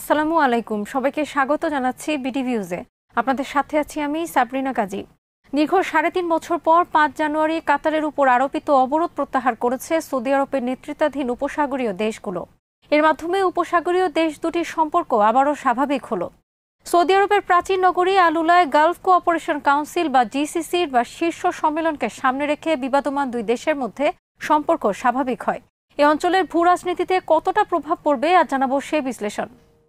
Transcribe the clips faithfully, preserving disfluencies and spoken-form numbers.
আসসালামু আলাইকুম, সবাইকে স্বাগত জানাচ্ছি বিডি ভিউজে। আপনাদের সাথে আছি আমি সাবরিনা কাজী। দীর্ঘ সাড়ে তিন বছর পর পাঁচ জানুয়ারি কাতারের উপর আরোপিত অবরোধ প্রত্যাহার করেছে সৌদি আরবের নেতৃত্বাধীন উপসাগরীয় দেশগুলো। এর মাধ্যমে উপসাগরীয় দেশ দুটির সম্পর্ক আবারও স্বাভাবিক হলো। সৌদি আরবের প্রাচীন নগরী আলুলায় গালফ কোঅপারেশন কাউন্সিল বা জিসিসির বা শীর্ষ সম্মেলনকে সামনে রেখে বিবাদমান দুই দেশের মধ্যে সম্পর্ক স্বাভাবিক হয়। এই অঞ্চলের ভূ রাজনীতিতে কতটা প্রভাব পড়বে আজ জানাবো সে বিশ্লেষণ।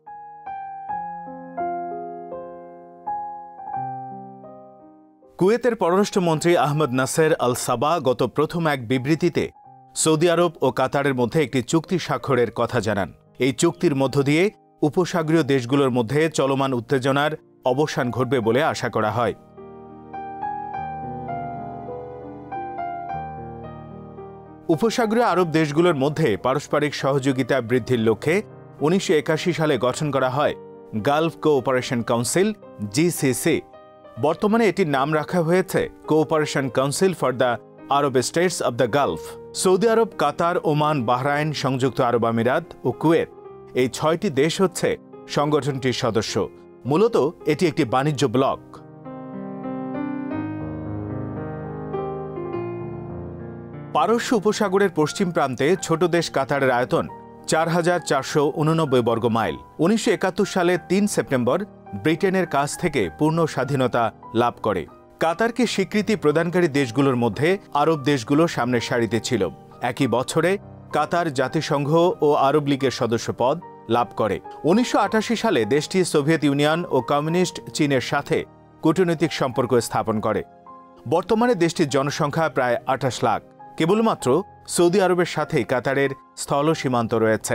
কুয়েতের পররাষ্ট্রমন্ত্রী আহমদ নাসের আল সাবা গত প্রথম এক বিবৃতিতে সৌদি আরব ও কাতারের মধ্যে একটি চুক্তি স্বাক্ষরের কথা জানান। এই চুক্তির মধ্য দিয়ে উপসাগরীয় দেশগুলোর মধ্যে চলমান উত্তেজনার অবসান ঘটবে বলে আশা করা হয়। উপসাগরীয় আরব দেশগুলোর মধ্যে পারস্পরিক সহযোগিতা বৃদ্ধির লক্ষ্যে উনিশশো একাশি সালে গঠন করা হয় গালফ কোঅপারেশন কাউন্সিল জিসিসি। বর্তমানে এটির নাম রাখা হয়েছে cooperation council for the Arab States of the Gulf. Saudi Arab, Qatar, Oman, Bahrain, সংযুক্ত আরব আমিরাত ও কুয়েত এই ছয়টি দেশ হচ্ছে সংগঠনটির সদস্য। মূলত এটি একটি বাণিজ্য ব্লক। পারস্য উপসাগরের পশ্চিম প্রান্তে ছোট দেশ কাতারের আয়তন চার হাজার চারশো উননব্বই বর্গ মাইল। উনিশশো একাত্তর সালে তিন সেপ্টেম্বর ব্রিটেনের কাছ থেকে পূর্ণ স্বাধীনতা লাভ করে। কাতারকে স্বীকৃতি প্রদানকারী দেশগুলোর মধ্যে আরব দেশগুলো সামনের সারিতে ছিল। একই বছরে কাতার জাতিসংঘ ও আরব লীগের সদস্য পদ লাভ করে। উনিশশো আটাশি সালে দেশটি সোভিয়েত ইউনিয়ন ও কমিউনিস্ট চীনের সাথে কূটনৈতিক সম্পর্ক স্থাপন করে। বর্তমানে দেশটির জনসংখ্যা প্রায় আঠাশ লাখ। কেবলমাত্র সৌদি আরবের সাথে কাতারের স্থল সীমান্ত রয়েছে।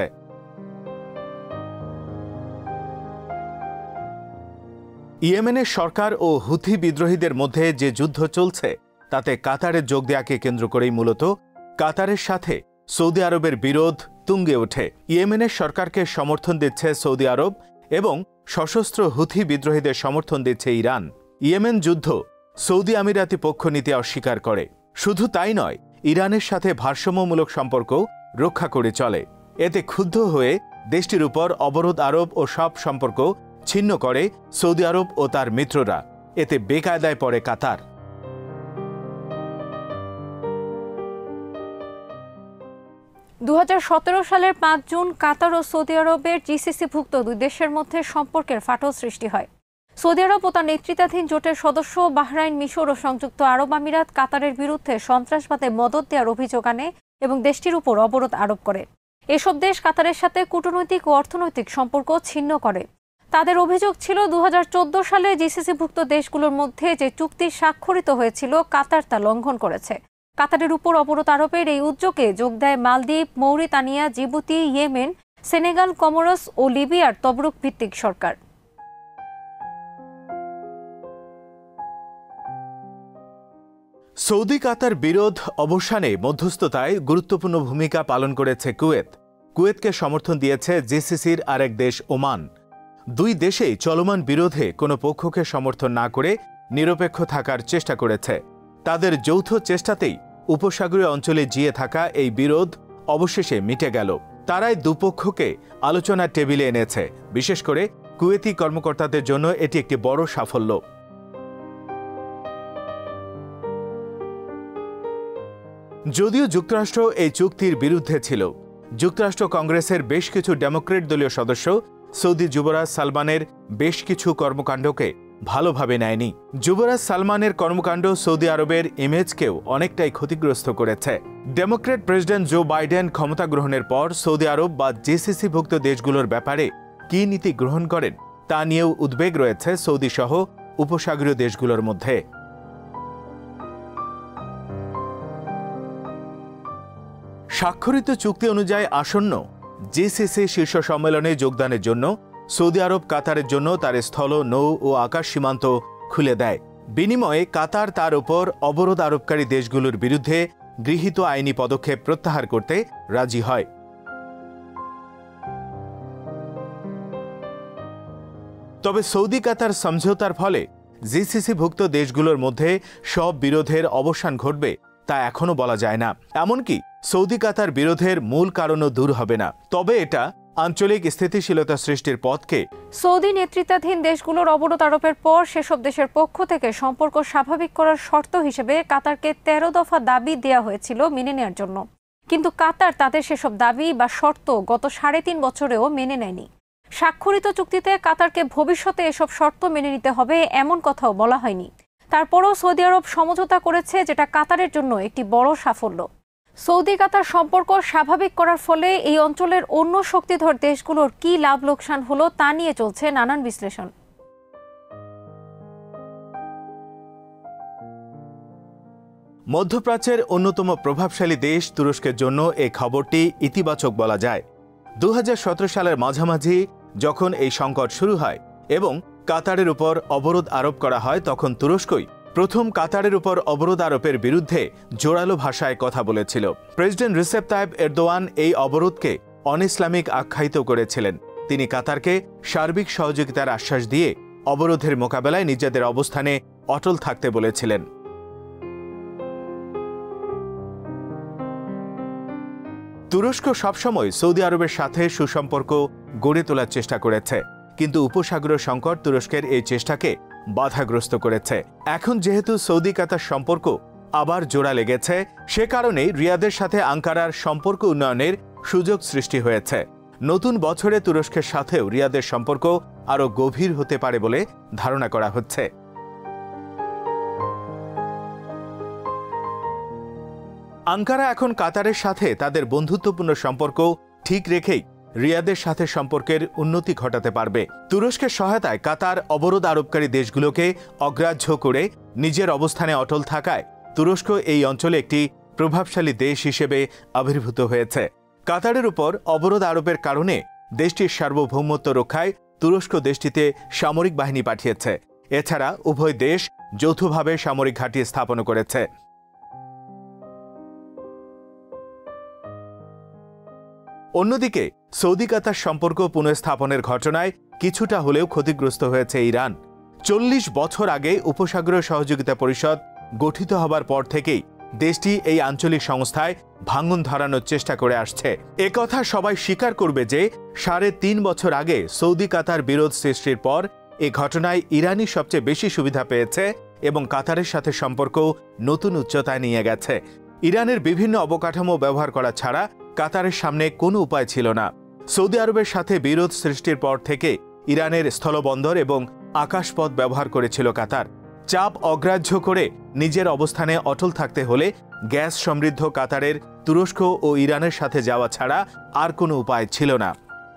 ইয়েমেনের সরকার ও হুথি বিদ্রোহীদের মধ্যে যে যুদ্ধ চলছে তাতে কাতারের যোগ দেয়াকে কেন্দ্র করেই মূলত কাতারের সাথে সৌদি আরবের বিরোধ তুঙ্গে ওঠে। ইয়েমেনের সরকারকে সমর্থন দিচ্ছে সৌদি আরব এবং সশস্ত্র হুথি বিদ্রোহীদের সমর্থন দিচ্ছে ইরান। ইয়েমেন যুদ্ধ সৌদি আমিরাতি পক্ষ নিতে অস্বীকার করে। শুধু তাই নয়, ইরানের সাথে ভারসাম্যমূলক সম্পর্ক রক্ষা করে চলে। এতে ক্ষুব্ধ হয়ে দেশটির উপর অবরোধ আরোপ ও সব সম্পর্ক ছিন্ন করে সৌদি আরব ও তার মিত্ররা। এতে বেকায়দায় পড়ে কাতার। দু হাজার সতেরো সালের পাঁচ জুন কাতার ও সৌদি আরবের জিসিসিভুক্ত দুই দেশের মধ্যে সম্পর্কের ফাটল সৃষ্টি হয়। সৌদি আরব ও তার নেতৃত্বাধীন জোটের সদস্য বাহরাইন, মিশর ও সংযুক্ত আরব আমিরাত কাতারের বিরুদ্ধে সন্ত্রাসবাদে মদদ দেওয়ার অভিযোগ আনে এবং দেশটির উপর অবরোধ আরোপ করে। এসব দেশ কাতারের সাথে কূটনৈতিক ও অর্থনৈতিক সম্পর্ক ছিন্ন করে। তাদের অভিযোগ ছিল দু হাজার চোদ্দ সালে জিসিসিভুক্ত দেশগুলোর মধ্যে যে চুক্তি স্বাক্ষরিত হয়েছিল কাতার তা লঙ্ঘন করেছে। কাতারের উপর অবরোধ আরোপের এই উদ্যোগে যোগ দেয় মালদ্বীপ, Mauritania, Djibouti, Yemen, Senegal, Comoros ও লিবিয়ার তবরুক ভিত্তিক সরকার। সৌদি কাতার বিরোধ অবসানে মধ্যস্থতায় গুরুত্বপূর্ণ ভূমিকা পালন করেছে কুয়েত। কুয়েতকে সমর্থন দিয়েছে জিসিসির আরেক দেশ ওমান। দুই দেশেই চলমান বিরোধে কোনো পক্ষকে সমর্থন না করে নিরপেক্ষ থাকার চেষ্টা করেছে। তাদের যৌথ চেষ্টাতেই উপসাগরীয় অঞ্চলে জিয়ে থাকা এই বিরোধ অবশেষে মিটে গেল। তারাই দুপক্ষকে আলোচনার টেবিলে এনেছে। বিশেষ করে কুয়েতি কর্মকর্তাদের জন্য এটি একটি বড় সাফল্য। যদিও যুক্তরাষ্ট্র এই চুক্তির বিরুদ্ধে ছিল, যুক্তরাষ্ট্র কংগ্রেসের বেশ কিছু ডেমোক্রেট দলীয় সদস্য সৌদি যুবরাজ সালমানের বেশ কিছু কর্মকাণ্ডকে ভালোভাবে নেয়নি। যুবরাজ সালমানের কর্মকাণ্ড সৌদি আরবের ইমেজকেও অনেকটাই ক্ষতিগ্রস্ত করেছে। ডেমোক্রেট প্রেসিডেন্ট জো বাইডেন ক্ষমতা গ্রহণের পর সৌদি আরব বা জিসিসিভুক্ত দেশগুলোর ব্যাপারে কী নীতি গ্রহণ করেন তা নিয়েও উদ্বেগ রয়েছে সৌদি সহ উপসাগরীয় দেশগুলোর মধ্যে। স্বাক্ষরিত চুক্তি অনুযায়ী আসন্ন জিসিসি শীর্ষ সম্মেলনে যোগদানের জন্য সৌদি আরব কাতারের জন্য তার স্থল, নৌ ও আকাশ সীমান্ত খুলে দেয়। বিনিময়ে কাতার তার উপর অবরোধ আরোপকারী দেশগুলোর বিরুদ্ধে গৃহীত আইনি পদক্ষেপ প্রত্যাহার করতে রাজি হয়। তবে সৌদি কাতার সমঝোতার ফলে জিসিসিভুক্ত দেশগুলোর মধ্যে সব বিরোধের অবসান ঘটবে তা এখনো বলা যায় না। এমনকি সৌদি কাতার বিরোধের মূল কারণও দূর হবে না। তবে এটা আঞ্চলিক স্থিতিশীলতা সৃষ্টির পথকে সৌদি নেতৃত্বাধীন দেশগুলোর অবরোধ আরোপের পর সেসব দেশের পক্ষ থেকে সম্পর্ক স্বাভাবিক করার শর্ত হিসেবে কাতারকে তেরো দফা দাবি দেওয়া হয়েছিল মেনে নেওয়ার জন্য, কিন্তু কাতার তাদের সেসব দাবি বা শর্ত গত সাড়ে তিন বছরেও মেনে নেয়নি। স্বাক্ষরিত চুক্তিতে কাতারকে ভবিষ্যতে এসব শর্ত মেনে নিতে হবে এমন কথাও বলা হয়নি। তারপরও সৌদি আরব সমঝোতা করেছে, যেটা কাতারের জন্য একটি বড় সাফল্য। সৌদি কাতার সম্পর্ক স্বাভাবিক করার ফলে এই অঞ্চলের অন্য শক্তিধর দেশগুলোর কি লাভ লোকসান হলো তা নিয়ে চলছে নানান বিশ্লেষণ। মধ্যপ্রাচ্যের অন্যতম প্রভাবশালী দেশ তুরস্কের জন্য এই খবরটি ইতিবাচক বলা যায়। দু হাজার সতেরো সালের মাঝামাঝি যখন এই সংকট শুরু হয় এবং কাতারের উপর অবরোধ আরোপ করা হয়, তখন তুরস্কই প্রথম কাতারের উপর অবরোধ আরোপের বিরুদ্ধে জোরালো ভাষায় কথা বলেছিল। প্রেসিডেন্ট রিসেপ তাইপ এরদোয়ান এই অবরোধকে অনইসলামিক আখ্যায়িত করেছিলেন। তিনি কাতারকে সার্বিক সহযোগিতার আশ্বাস দিয়ে অবরোধের মোকাবেলায় নিজেদের অবস্থানে অটল থাকতে বলেছিলেন। তুরস্ক সবসময় সৌদি আরবের সাথে সুসম্পর্ক গড়ে তোলার চেষ্টা করেছে, কিন্তু উপসাগরীয় সংকট তুরস্কের এই চেষ্টাকে বাধাগ্রস্ত করেছে। এখন যেহেতু সৌদি কাতার সম্পর্ক আবার জোড়া লেগেছে, সে কারণেই রিয়াদের সাথে আঙ্কারার সম্পর্ক উন্নয়নের সুযোগ সৃষ্টি হয়েছে। নতুন বছরে তুরস্কের সাথেও রিয়াদের সম্পর্ক আরও গভীর হতে পারে বলে ধারণা করা হচ্ছে। আঙ্কারা এখন কাতারের সাথে তাদের বন্ধুত্বপূর্ণ সম্পর্ক ঠিক রেখেই রিয়াদের সাথে সম্পর্কের উন্নতি ঘটাতে পারবে। তুরস্কের সহায়তায় কাতার অবরোধ আরোপকারী দেশগুলোকে অগ্রাহ্য করে নিজের অবস্থানে অটল থাকায় তুরস্ক এই অঞ্চলে একটি প্রভাবশালী দেশ হিসেবে আবির্ভূত হয়েছে। কাতারের উপর অবরোধ আরোপের কারণে দেশটির সার্বভৌমত্ব রক্ষায় তুরস্ক দেশটিতে সামরিক বাহিনী পাঠিয়েছে। এছাড়া উভয় দেশ যৌথভাবে সামরিক ঘাঁটি স্থাপন করেছে। অন্যদিকে সৌদি কাতার সম্পর্ক পুনঃস্থাপনের ঘটনায় কিছুটা হলেও ক্ষতিগ্রস্ত হয়েছে ইরান। চল্লিশ বছর আগে উপসাগরীয় সহযোগিতা পরিষদ গঠিত হবার পর থেকেই দেশটি এই আঞ্চলিক সংস্থায় ভাঙন ধরানোর চেষ্টা করে আসছে। একথা সবাই স্বীকার করবে যে সাড়ে তিন বছর আগে সৌদি কাতার বিরোধ সৃষ্টির পর এ ঘটনায় ইরানই সবচেয়ে বেশি সুবিধা পেয়েছে এবং কাতারের সাথে সম্পর্ক নতুন উচ্চতায় নিয়ে গেছে। ইরানের বিভিন্ন অবকাঠামো ব্যবহার করা ছাড়া কাতারের সামনে কোনো উপায় ছিল না। সৌদি আরবের সাথে বিরোধ সৃষ্টির পর থেকে ইরানের স্থলবন্দর এবং আকাশপথ ব্যবহার করেছিল কাতার। চাপ অগ্রাহ্য করে নিজের অবস্থানে অটল থাকতে হলে গ্যাস সমৃদ্ধ কাতারের তুরস্ক ও ইরানের সাথে যাওয়া ছাড়া আর কোনো উপায় ছিল না।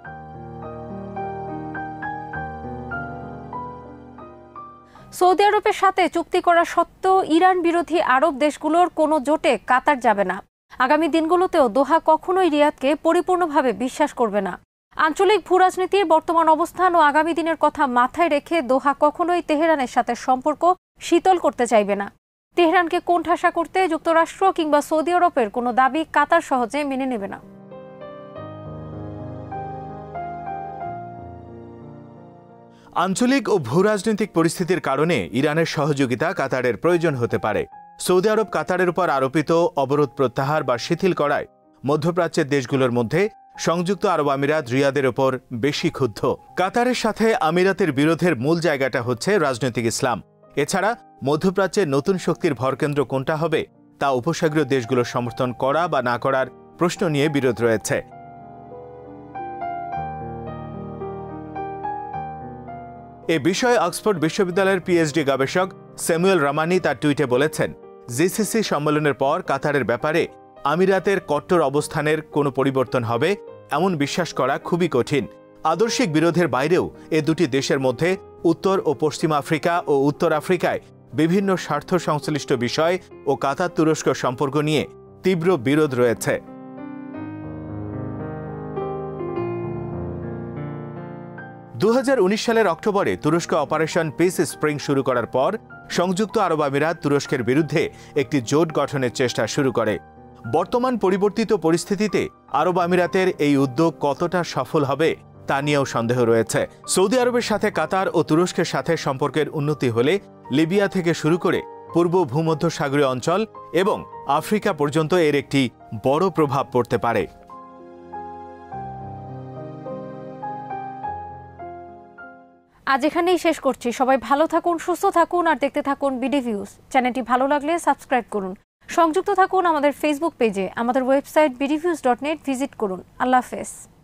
সৌদি আরবের সাথে চুক্তি করা সত্ত্বেও ইরান বিরোধী আরব দেশগুলোর কোনো জোটে কাতার যাবে না। আগামী দিনগুলোতেও দোহা কখনোই রিয়াদকে পরিপূর্ণভাবে বিশ্বাস করবে না। আঞ্চলিক ভূরাজনীতির বর্তমান অবস্থান ও আগামী দিনের কথা মাথায় রেখে দোহা কখনোই তেহরানের সাথে সম্পর্ক শীতল করতে চাইবে না। তেহরানকে কোণঠাসা করতে যুক্তরাষ্ট্র কিংবা সৌদি আরবের কোনো দাবি কাতার সহজে মেনে নেবে না। আঞ্চলিক ও ভূরাজনৈতিক পরিস্থিতির কারণে ইরানের সহযোগিতা কাতারের প্রয়োজন হতে পারে। সৌদি আরব কাতারের উপর আরোপিত অবরোধ প্রত্যাহার বা শিথিল করায় মধ্যপ্রাচ্যের দেশগুলোর মধ্যে সংযুক্ত আরব আমিরাত রিয়াদের ওপর বেশি ক্ষুব্ধ। কাতারের সাথে আমিরাতের বিরোধের মূল জায়গাটা হচ্ছে রাজনৈতিক ইসলাম। এছাড়া মধ্যপ্রাচ্যের নতুন শক্তির ভরকেন্দ্র কোনটা হবে তা উপসাগরীয় দেশগুলোর সমর্থন করা বা না করার প্রশ্ন নিয়ে বিরোধ রয়েছে। এ বিষয়ে অক্সফোর্ড বিশ্ববিদ্যালয়ের পিএইচডি গবেষক স্যামুয়েল রামানি তার টুইটে বলেছেন, জিসিসি সম্মেলনের পর কাতারের ব্যাপারে আমিরাতের কট্টর অবস্থানের কোনো পরিবর্তন হবে এমন বিশ্বাস করা খুবই কঠিন। আদর্শিক বিরোধের বাইরেও এ দুটি দেশের মধ্যে উত্তর ও পশ্চিম আফ্রিকা ও উত্তর আফ্রিকায় বিভিন্ন স্বার্থ সংশ্লিষ্ট বিষয় ও কাতার তুরস্ক সম্পর্ক নিয়ে তীব্র বিরোধ রয়েছে। দু হাজার উনিশ সালের অক্টোবরে তুরস্ক অপারেশন পিস স্প্রিং শুরু করার পর সংযুক্ত আরব আমিরাত তুরস্কের বিরুদ্ধে একটি জোট গঠনের চেষ্টা শুরু করে। বর্তমান পরিবর্তিত পরিস্থিতিতে আরব আমিরাতের এই উদ্যোগ কতটা সফল হবে তা নিয়েও সন্দেহ রয়েছে। সৌদি আরবের সাথে কাতার ও তুরস্কের সাথে সম্পর্কের উন্নতি হলে লিবিয়া থেকে শুরু করে পূর্ব ভূমধ্যসাগরীয় অঞ্চল এবং আফ্রিকা পর্যন্ত এর একটি বড় প্রভাব পড়তে পারে। আজ এখানেই শেষ করছি। সবাই ভালো থাকুন, সুস্থ থাকুন আর দেখতে থাকুন বিডি ভিউজ। চ্যানেলটি ভালো লাগলে সাবস্ক্রাইব করুন। সংযুক্ত থাকুন আমাদের ফেসবুক পেজে। আমাদের website BD views dot net visit করুন। আল্লাহ হাফেজ।